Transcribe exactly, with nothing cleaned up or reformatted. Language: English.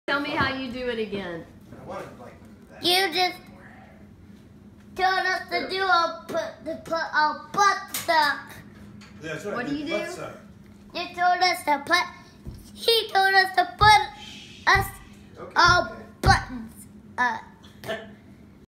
Tell me how you do it again. You just told us to do our put to put our butt stuff. That's right. What do you do? You told us to put. He told us to put us Okay. our buttons. Uh.